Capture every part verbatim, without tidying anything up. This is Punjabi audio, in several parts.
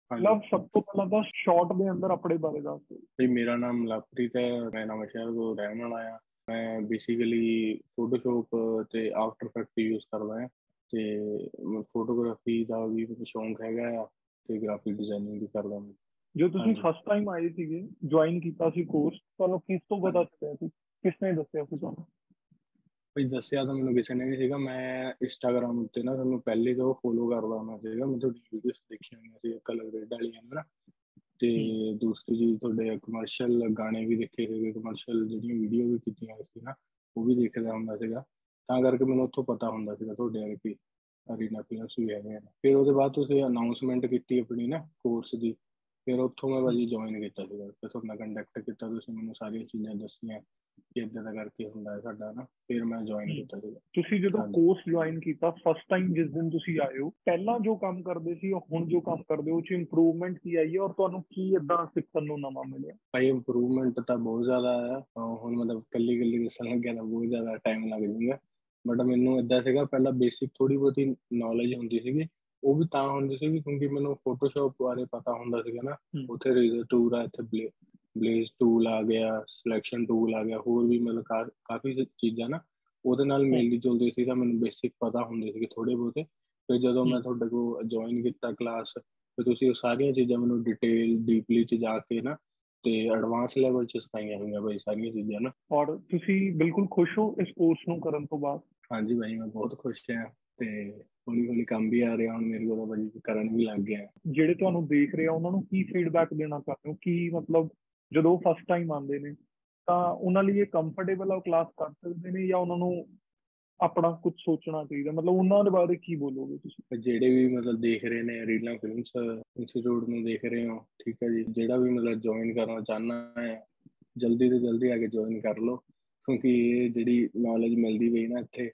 ਹਾਂਜੀ ਲਵ, ਸਭ ਤੋਂ ਪਹਿਲਾਂ ਤਾਂ ਸ਼ਾਰਟ ਦੇ ਅੰਦਰ ਆਪਣੇ ਬਾਰੇ ਦੱਸ ਦਿਓ। ਜੀ, ਮੇਰਾ ਨਾਮ ਲਵਪ੍ਰੀਤ ਹੈ। ਮੈਂ ਨਵਾਂਸ਼ਹਿਰ ਤੋਂ ਰਹਿਣ ਵਾਲਾ ਆ। ਮੈਂ ਬੇਸਿਕਲੀ ਫੋਟੋਸ਼ੋਪ ਤੇ ਆਫਟਰ ਇਫੈਕਟ ਯੂਜ਼ ਕਰਦਾ ਹਾਂ ਤੇ ਫੋਟੋਗ੍ਰਾਫੀ ਦਾ ਵੀ ਮੈਨੂੰ ਸ਼ੌਂਕ ਹੈਗਾ ਆ ਤੇ ਗ੍ਰਾਫਿਕ ਡਿਜ਼ਾਈਨਿੰਗ ਵੀ ਕਰਦਾ ਮੈਂ। ਜੋ ਤੁਸੀਂ ਹਾਂਜੀ ਫਸਟ ਟਾਈਮ ਆਏ ਸੀਗੇ, ਜੁਆਇਨ ਕੀਤਾ ਸੀ ਕੋਰਸ, ਤੁਹਾਨੂੰ ਕਿਸ ਤੋਂ ਪਤਾ ਚੱਲਿਆ ਸੀ? ਕਿਸਨੇ ਦੱਸਿਆ ਸੀ ਤੁਹਾਨੂੰ? ਭਾਈ ਦੱਸਿਆ ਤਾਂ ਮੈਨੂੰ ਕਿਸੇ ਨੇ ਨਹੀਂ ਸੀਗਾ। ਮੈਂ ਇੰਸਟਾਗ੍ਰਾਮ ਉੱਤੇ ਨਾ ਤੁਹਾਨੂੰ ਪਹਿਲੇ ਤੋਂ ਫੋਲੋ ਕਰਦਾ ਹੁੰਦਾ ਸੀਗਾ। ਮੈਂ ਤੁਹਾਡੀ ਵੀਡੀਓਜ਼ ਦੇਖੀਆਂ ਹੋਈਆਂ ਸੀ ਕਲਰ ਗ੍ਰੇਡ ਵਾਲੀਆਂ ਨਾ, ਤੇ ਦੂਸਰੀ ਚੀਜ਼ ਤੁਹਾਡੇ ਕਮਰਸ਼ੀਅਲ ਗਾਣੇ ਵੀ ਦੇਖੇ ਸੀਗੇ, ਕਮਰਸ਼ੀਅਲ ਜਿਹੜੀਆਂ ਵੀਡੀਓ ਵੀ ਕੀਤੀਆਂ ਸੀ ਨਾ ਉਹ ਵੀ ਦੇਖਦਾ ਹੁੰਦਾ ਸੀਗਾ। ਤਾਂ ਕਰਕੇ ਮੈਨੂੰ ਉੱਥੋਂ ਪਤਾ ਹੁੰਦਾ ਸੀਗਾ ਤੁਹਾਡੇ ਵਾਲੇ ਵੀ ਅਰੀਨਾ ਫਿਲਮਸ ਵੀ ਹੈਗੇ ਆ। ਫਿਰ ਉਹਦੇ ਬਾਅਦ ਤੁਸੀਂ ਅਨਾਊਂਸਮੈਂਟ ਕੀਤੀ ਆਪਣੀ ਨਾ ਕੋਰਸ ਦੀ, ਫਿਰ ਉੱਥੋਂ ਮੈਂ ਭਾਜੀ ਜੁਆਇਨ ਕੀਤਾ ਸੀਗਾ। ਫਿਰ ਤੁਹਾਡੇ ਨਾਲ ਕੰਟੈਕਟ ਕੀਤਾ, ਤੁਸੀਂ ਮੈਨੂੰ ਸਾਰੀਆਂ ਚੀਜ਼ਾਂ ਦੱਸੀਆਂ ਕਿ ਇੱਦਾਂ ਦਾ ਕਰਕੇ ਹੁੰਦਾ ਹੈ ਸਾਡਾ ਨਾ, ਫਿਰ ਮੈਂ ਜੁਆਇਨ ਕੀਤਾ ਸੀਗਾ। ਤੁਸੀਂ ਜਦੋਂ ਹਾਂਜੀ ਕੋਰਸ ਜੁਆਇਨ ਕੀਤਾ ਫਸਟ ਟਾਈਮ, ਜਿਸ ਦਿਨ ਤੁਸੀਂ ਆਏ ਹੋ, ਪਹਿਲਾਂ ਜੋ ਕੰਮ ਕਰਦੇ ਸੀ ਔਰ ਹੁਣ ਜੋ ਕੰਮ ਕਰਦੇ ਹੋ, ਉਹ 'ਚ ਇੰਪਰੂਵਮੈਂਟ ਕੀ ਆਈ ਹੈ ਔਰ ਤੁਹਾਨੂੰ ਕੀ ਏਦਾਂ ਸਿੱਖਣ ਨੂੰ ਨਵਾਂ ਮਿਲਿਆ? ਭਾਈ ਇੰਪਰੂਵਮੈਂਟ ਤਾਂ ਬਹੁਤ ਜ਼ਿਆਦਾ ਆ। ਅਹ ਹੁਣ ਮਤਲਬ ਕੱਲੀ ਕੱਲੀ ਦੱਸਣ ਲੱਗਿਆ ਤਾਂ ਬਹੁਤ ਜ਼ਿਆਦਾ ਟਾਈਮ ਲੱਗ ਜਾਊਗਾ। ਬਟ ਮੈਨੂੰ ਇੱਦਾਂ ਸੀਗਾ, ਪਹਿਲਾਂ ਬੇਸਿਕ ਥੋੜ੍ਹੀ ਬਹੁਤੀ ਨੌਲੇਜ ਹੁੰਦੀ ਸੀਗੀ। ਉਹ ਵੀ ਤਾਂ ਹੁੰਦੀ ਸੀਗੀ ਕਿਉਂਕਿ ਮੈਨੂੰ ਫੋਟੋਸ਼ੋਪ ਬਾਰੇ ਪਤਾ ਹੁੰਦਾ ਸੀਗਾ ਨਾ। ਉੱਥੇ ਰੇਜ਼ਰ ਟੂਲ ਆ, ਇੱਥੇ ਬਲੇ ਬਲੇਜ਼ ਟੂਲ ਆ ਗਿਆ, ਸਿਲੈਕਸ਼ਨ ਟੂਲ ਆ ਗਿਆ, ਹੋਰ ਵੀ ਮਤਲਬ ਕਾ ਕਾਫੀ ਚੀਜ਼ਾਂ ਨਾ ਉਹਦੇ ਨਾਲ ਮਿਲਦੀ ਜੁਲਦੀ ਸੀ। ਤਾਂ ਮੈਨੂੰ ਬੇਸਿਕ ਪਤਾ ਹੁੰਦੇ ਸੀਗੇ ਥੋੜ੍ਹੇ ਬਹੁਤੇ। ਫਿਰ ਜਦੋਂ ਮੈਂ ਤੁਹਾਡੇ ਕੋਲ ਜੁਆਇਨ ਕੀਤਾ ਕਲਾਸ, ਫਿਰ ਤੁਸੀਂ ਉਹ ਸਾਰੀਆਂ ਚੀਜ਼ਾਂ ਮੈਨੂੰ ਡਿਟੇਲ ਡੀਪਲੀ 'ਚ ਜਾ ਕੇ ਨਾ ਤੇ ਐਡਵਾਂਸ ਲੈਵਲ 'ਚ ਸਿਖਾਈਆਂ ਹੋਈਆਂ ਭਾਈ ਸਾਰੀਆਂ ਚੀਜ਼ਾਂ ਨਾ। ਔਰ ਤੁਸੀਂ ਬਿਲਕੁਲ ਖੁਸ਼ ਹੋ ਇਸ ਕੋਰਸ ਨੂੰ ਕਰਨ ਤੋਂ ਬਾਅਦ? ਹਾਂਜੀ ਭਾਈ, ਮੈਂ ਬਹੁਤ ਖੁਸ਼ ਹਾਂ ਤੇ ਹੌਲੀ ਹੌਲੀ ਕੰਮ ਵੀ ਆ ਰਿਹਾ ਹੁਣ ਮੇਰੇ ਕੋਲ, ਭਾਜੀ ਕਰਨ ਵੀ ਲੱਗ ਗਿਆ। ਜਿਹੜੇ ਤੁਹਾਨੂੰ ਦੇਖ ਰਹੇ ਆ ਉਹਨਾਂ ਨੂੰ ਕੀ ਫੀਡਬੈਕ ਦੇਣਾ ਚਾਹੁੰਦੇ ਹੋ? ਕੀ ਮਤਲਬ ਜਦੋਂ ਫਸਟ ਟਾਈਮ ਆਉਂਦੇ ਨੇ ਤਾਂ ਉਹਨਾਂ ਲਈ ਇਹ ਕੰਫਰਟੇਬਲ ਆ, ਕਲਾਸ ਕਰ ਸਕਦੇ ਨੇ, ਜਾਂ ਉਹਨਾਂ ਨੂੰ ਆਪਣਾ ਕੁਝ ਸੋਚਣਾ ਚਾਹੀਦਾ? ਮਤਲਬ ਉਹਨਾਂ ਦੇ ਬਾਰੇ ਕੀ ਬੋਲੋਗੇ ਤੁਸੀਂ? ਜਿਹੜੇ ਵੀ ਮਤਲਬ ਦੇਖ ਰਹੇ ਨੇ ਰੀਲਾਂ ਫਿਲਮਸ ਇੰਸਟੀਚਿਊਟ ਨੂੰ ਦੇਖ ਰਹੇ ਹੋ, ਠੀਕ ਹੈ ਜੀ, ਜਿਹੜਾ ਵੀ ਮਤਲਬ ਜੁਆਇਨ ਕਰਨਾ ਚਾਹੁੰਦਾ ਹੈ ਜਲਦੀ ਤੋਂ ਜਲਦੀ ਆ ਕੇ ਜੁਆਇਨ ਕਰ ਲਓ। ਕਿਉਂਕਿ ਇਹ ਜਿਹੜੀ ਨੌਲੇਜ ਮਿਲਦੀ ਪਈ ਨਾ ਇੱਥੇ,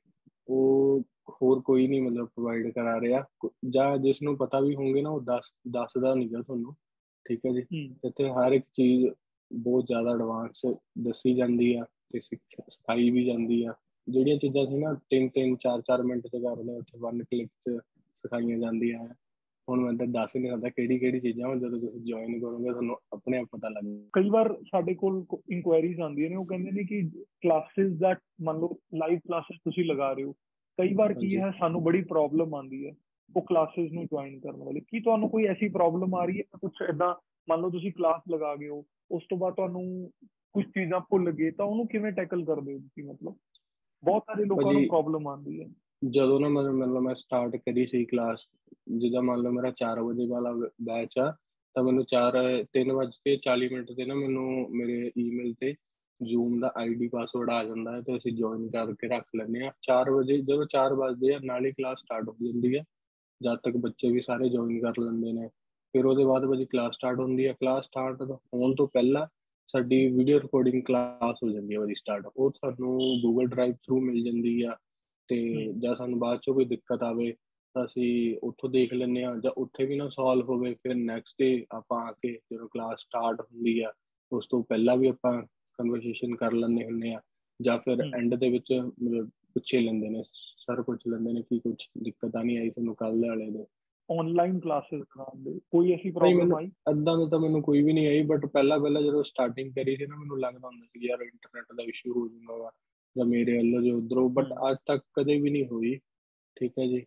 ਉਹ ਹੋਰ ਕੋਈ ਨਹੀਂ ਮਤਲਬ ਪ੍ਰੋਵਾਈਡ ਕਰਾ ਰਿਹਾ, ਜਾਂ ਜਿਸ ਨੂੰ ਪਤਾ ਵੀ ਹੋਣਗੇ ਨਾ ਉਹ ਦੱਸ ਦੱਸਦਾ ਨਹੀਂ ਗਾ ਤੁਹਾਨੂੰ, ਠੀਕ ਹੈ ਜੀ। ਇੱਥੇ ਹਰ ਇੱਕ ਚੀਜ਼ ਬਹੁਤ ਜ਼ਿਆਦਾ ਐਡਵਾਂਸ ਦੱਸੀ ਜਾਂਦੀ ਆ ਤੇ ਸਿੱਖ ਸਿਖਾਈ ਵੀ ਜਾਂਦੀ ਆ। ਜਿਹੜੀਆਂ ਚੀਜ਼ਾਂ ਸੀ ਨਾ ਤਿੰਨ ਤਿੰਨ ਚਾਰ ਚਾਰ ਮਿੰਟ 'ਚ ਕਰਦੇ, ਉੱਥੇ ਵਨ ਕਲਿੱਕ 'ਚ ਸਿਖਾਈਆਂ ਜਾਂਦੀਆਂ ਹੈ। ਹੁਣ ਮੈਂ ਤਾਂ ਦੱਸ ਨਹੀਂ ਸਕਦਾ ਕਿਹੜੀ ਕਿਹੜੀ ਚੀਜ਼ਾਂ, ਹੁਣ ਜਦੋਂ ਤੁਸੀਂ ਜੁਆਇਨ ਕਰੋਗੇ ਤੁਹਾਨੂੰ ਆਪਣੇ ਆਪ ਪਤਾ ਲੱਗ ਜਾਊਗਾ। ਕਈ ਵਾਰ ਸਾਡੇ ਕੋਲ ਇਨਕੁਆਇਰੀਜ਼ ਆਉਂਦੀਆਂ ਨੇ, ਉਹ ਕਹਿੰਦੇ ਨੇ ਕਿ ਕਲਾਸਿਸ ਦਾ ਮੰਨ ਲਓ ਲਾਈਵ ਕਲਾਸਿਸ ਤੁਸੀਂ ਲਗਾ ਰਹੇ ਹੋ, ਕਈ ਵਾਰ ਕੀ ਹੈ ਸਾਨੂੰ ਬੜੀ ਪ੍ਰੋਬਲਮ ਆਉਂਦੀ ਹੈ ਉਹ ਕਲਾਸਿਸ ਨੂੰ ਜੁਆਇਨ ਕਰਨ ਵਾਲੇ। ਕੀ ਤੁਹਾਨੂੰ ਕੋਈ ਐਸੀ ਪ੍ਰੋਬਲਮ ਆ ਰਹੀ ਹੈ? ਕੁਛ ਏਦਾਂ ਮੰਨ ਲਓ ਤੁਸੀਂ ਕਲਾਸ ਲਗਾ ਗਏ ਹੋ, ਉਸ ਤੋਂ ਬਾਅਦ ਤੁਹਾਨੂੰ ਕੁਝ ਚੀਜ਼ਾਂ ਭੁੱਲ ਗਏ, ਤਾਂ ਉਹਨੂੰ ਕਿਵੇਂ ਟੈਕਲ ਕਰਦੇ ਹੋ ਤੁਸੀਂ? ਮਤਲਬ ਬਹੁਤ ਸਾਰੇ ਲੋਕਾਂ ਨੂੰ ਪ੍ਰੋਬਲਮ ਆਉਂਦੀ ਹੈ। ਜਦੋਂ ਨਾ ਮਤਲਬ ਮਤਲਬ ਮੈਂ ਸਟਾਰਟ ਕਰੀ ਸੀ ਕਲਾਸ, ਜਿੱਦਾਂ ਮੰਨ ਲਓ ਮੇਰਾ ਚਾਰ ਵਜੇ ਵਾਲਾ ਬੈਚ ਆ, ਤਾਂ ਮੈਨੂੰ ਚਾਰ ਤਿੰਨ ਵੱਜ ਕੇ ਚਾਲੀ ਮਿੰਟ 'ਤੇ ਨਾ ਮੈਨੂੰ ਮੇਰੇ ਈਮੇਲ 'ਤੇ ਜ਼ੂਮ ਦਾ ਆਈ ਡੀ ਪਾਸਵਰਡ ਆ ਜਾਂਦਾ ਹੈ ਤੇ ਅਸੀਂ ਜੁਆਇਨ ਕਰਕੇ ਰੱਖ ਲੈਂਦੇ ਹਾਂ। ਚਾਰ ਵਜੇ ਜਦੋਂ ਚਾਰ ਵੱਜਦੇ ਆ ਨਾਲ ਹੀ ਕਲਾਸ ਸਟਾਰਟ ਹੋ ਜਾਂਦੀ ਹੈ, ਜਦ ਤੱਕ ਬੱਚੇ ਵੀ ਸਾਰੇ ਜੁਆਇਨ ਕਰ ਲੈਂਦੇ ਨੇ। ਫਿਰ ਉਹਦੇ ਬਾਅਦ ਭਾਜੀ ਕਲਾਸ ਸਟਾਰਟ ਹੁੰਦੀ ਹੈ। ਕਲਾਸ ਸਟਾਰਟ ਹੋਣ ਤੋਂ ਪਹਿਲਾਂ ਸਾਡੀ ਵੀਡੀਓ ਰਿਕਾਰਡਿੰਗ ਕਲਾਸ ਹੋ ਜਾਂਦੀ ਹੈ ਭਾਜੀ ਸਟਾਰਟ। ਉਹ ਸਾਨੂੰ ਗੂਗਲ ਡਰਾਈਵ ਥਰੂ ਮਿਲ ਜਾਂਦੀ ਆ, ਤੇ ਜਾਂ ਸਾਨੂੰ ਬਾਅਦ 'ਚੋਂ ਕੋਈ ਦਿੱਕਤ ਆਵੇ ਤਾਂ ਅਸੀਂ ਉੱਥੋਂ ਦੇਖ ਲੈਂਦੇ ਹਾਂ, ਜਾਂ ਉੱਥੇ ਵੀ ਨਾ ਸੋਲਵ ਹੋਵੇ ਫਿਰ ਨੈਕਸਟ ਡੇ ਆਪਾਂ ਆ ਕੇ ਜਦੋਂ ਕਲਾਸ ਸਟਾਰਟ ਹੁੰਦੀ ਆ ਉਸ ਤੋਂ ਪਹਿਲਾਂ ਵੀ ਆਪਾਂ ਕਨਵਰਸੇਸ਼ਨ ਕਰ ਲੈਂਦੇ ਹੁੰਦੇ ਆ, ਜਾਂ ਫਿਰ ਐਂਡ ਦੇ ਵਿੱਚ ਮਤਲਬ ਪੁੱਛੇ ਲੈਂਦੇ ਨੇ, ਸਰ ਪੁੱਛ ਲੈਂਦੇ ਨੇ ਕਿ ਕੁਝ ਦਿੱਕਤ ਨਹੀਂ ਆਈ ਤੁਹਾਨੂੰ ਕੱਲ੍ਹ ਵਾਲੇ ਦੇ ਆਨਲਾਈਨ ਕਲਾਸਿਸ ਕਰਾਉਣ ਦੇ? ਕੋਈ ਐਸੀ ਪ੍ਰੋਬਲਮ ਆਈ? ਏਦਾਂ ਦਾ ਤਾਂ ਮੈਨੂੰ ਕੋਈ ਵੀ ਨਹੀਂ ਆਈ, ਬਟ ਪਹਿਲਾਂ ਪਹਿਲਾਂ ਜਦੋਂ ਸਟਾਰਟਿੰਗ ਕਰੀ ਸੀ ਨਾ ਮੈਨੂੰ ਲੱਗਦਾ ਹੁੰਦਾ ਸੀ ਯਾਰ ਇੰਟਰਨੈਟ ਦਾ ਇਸ਼ੂ ਹੋ ਜਾਊਗਾ ਵਾ ਜਾਂ ਮੇਰੇ ਵੱਲੋਂ ਜੋ ਉੱਧਰੋਂ, ਬਟ ਅੱਜ ਤੱਕ ਕਦੇ ਵੀ ਨਹੀਂ ਹੋਈ, ਠੀਕ ਹੈ ਜੀ।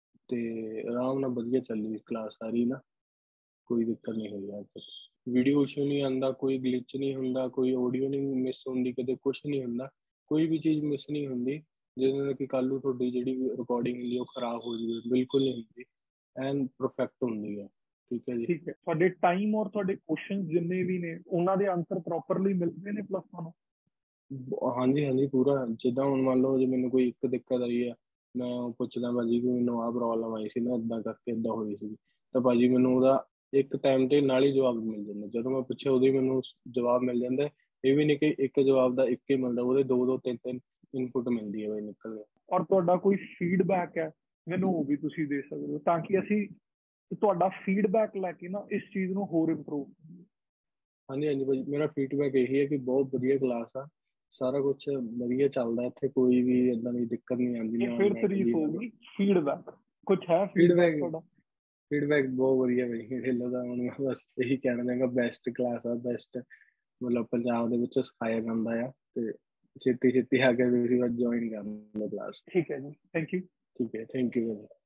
ਤੇ ਆਰਾਮ ਨਾਲ ਵਧੀਆ ਚੱਲੀ ਕਲਾਸ ਸਾਰੀ ਨਾ, ਕੋਈ ਦਿੱਕਤ ਨਹੀਂ ਹੋਈ ਅੱਜ ਤੱਕ। ਵੀਡੀਓ ਇਸ਼ੂ ਨਹੀਂ ਆਉਂਦਾ, ਕੋਈ ਗਲਿਚ ਨਹੀਂ ਹੁੰਦਾ, ਕੋਈ ਆਡੀਓ ਨਹੀਂ ਮਿਸ ਹੁੰਦੀ, ਕਦੇ ਕੁਛ ਨਹੀਂ ਹੁੰਦਾ, ਕੋਈ ਵੀ ਚੀਜ਼ ਮਿਸ ਨਹੀਂ ਹੁੰਦੀ ਜਿਹਦੇ ਨਾਲ ਕਿ ਕੱਲ੍ਹ ਨੂੰ ਤੁਹਾਡੀ ਜਿਹੜੀ ਰਿਕਾਰਡਿੰਗ ਹੁੰਦੀ ਉਹ ਖਰਾਬ ਹੋ ਜਾਵੇ, ਬਿਲਕੁਲ ਨਹੀਂ ਹੁੰਦੀ, ਐਨ ਪਰਫੈਕਟ ਹੁੰਦੀ ਹੈ, ਠੀਕ ਹੈ ਜੀ। ਠੀਕ ਹੈ, ਤੁਹਾਡੇ ਟਾਈਮ ਔਰ ਤੁਹਾਡੇ ਕੁਐਸਚਨ ਜਿੰਨੇ ਵੀ ਨੇ ਉਹਨਾਂ ਦੇ ਆਨਸਰ ਪ੍ਰੋਪਰਲੀ ਮਿਲਦੇ ਨੇ ਪਲੱਸ ਤੁਹਾਨੂੰ? ਹਾਂਜੀ ਹਾਂਜੀ ਪੂਰਾ। ਜਿੱਦਾਂ ਹੁਣ ਮੰਨ ਲਓ ਜੇ ਮੈਨੂੰ ਕੋਈ ਇੱਕ ਦਿੱਕਤ ਆਈ ਹੈ, ਮੈਂ ਉਹ ਪੁੱਛਦਾ ਭਾਜੀ ਕਿ ਮੈਨੂੰ ਆਹ ਪ੍ਰੋਬਲਮ ਆਈ ਸੀ ਨਾ, ਇੱਦਾਂ ਕਰਕੇ ਇੱਦਾਂ ਹੋਈ ਸੀ, ਤਾਂ ਭਾਜੀ ਮੈਨੂੰ ਉਹਦਾ ਇੱਕ ਟਾਈਮ 'ਤੇ ਨਾਲ ਹੀ ਜਵਾਬ ਮਿਲ ਜਾਂਦਾ। ਜਦੋਂ ਮੈਂ ਪੁੱਛਿਆ ਉਦੋਂ ਹੀ ਮੈਨੂੰ ਜਵਾਬ ਮਿਲ ਜਾਂਦਾ। ਇਹ ਵੀ ਨਹੀਂ ਕਿ ਇੱਕ ਜਵਾਬ ਦਾ ਇੱਕ ਹੀ ਮਿਲਦਾ, ਉਹਦੇ ਦੋ ਦੋ ਤਿੰਨ ਤਿੰਨ ਇਨਪੁਟ ਮਿਲਦੀ ਹੈ ਬਈ ਨਿਕਲ ਕੇ। ਔਰ ਤੁਹਾਡਾ ਕੋਈ ਫੀਡਬੈਕ ਹੈ ਮੈਨੂੰ ਉਹ ਵੀ ਤੁਸੀਂ ਦੇ ਸਕਦੇ ਹੋ, ਤਾਂ ਕਿ ਅਸੀਂ ਤੁਹਾਡਾ ਫੀਡਬੈਕ ਲੈ ਕੇ ਨਾ ਇਸ ਚੀਜ਼ ਨੂੰ ਹੋਰ ਇੰਪਰੂਵ ਕਰੀਏ। ਹਾਂਜੀ ਹਾਂਜੀ ਭਾਜੀ, ਮੇਰਾ ਫੀਡਬੈਕ ਇਹੀ ਹੈ ਕਿ ਬਹੁਤ ਵਧੀਆ ਕਲਾਸ ਆ, ਸਾਰਾ ਕੁਛ ਵਧੀਆ ਚੱਲਦਾ ਇੱਥੇ, ਕੋਈ ਵੀ ਇੱਦਾਂ ਦੀ ਦਿੱਕਤ ਨਹੀਂ ਆਉਂਦੀ। ਫਿਰ ਤਾਰੀਫ ਹੋਊਗੀ। ਫੀਡਬੈਕ ਕੁਛ ਹੈ? ਫੀਡਬੈਕ ਤੁਹਾਡਾ ਫੀਡਬੈਕ ਬਹੁਤ ਵਧੀਆ ਬਈ ਮੇਰੇ ਦਾ। ਹੁਣ ਮੈਂ ਬਸ ਇਹੀ ਕਹਿਣਾ ਚਾਹਾਂਗਾ ਬੈਸਟ ਕਲਾਸ ਆ, ਬੈਸਟ ਮਤਲਬ ਪੰਜਾਬ ਦੇ ਵਿੱਚ ਸਿਖਾਇਆ ਜਾਂਦਾ ਆ, ਤੇ ਛੇਤੀ ਛੇਤੀ ਆ ਕੇ ਤੁਸੀਂ ਜੁਆਇਨ ਕਰ ਲਓ ਕਲਾਸ। ਠੀਕ ਹੈ ਜੀ, ਥੈਂਕ ਯੂ। ਠੀਕ ਹੈ, ਥੈਂਕ ਯੂ।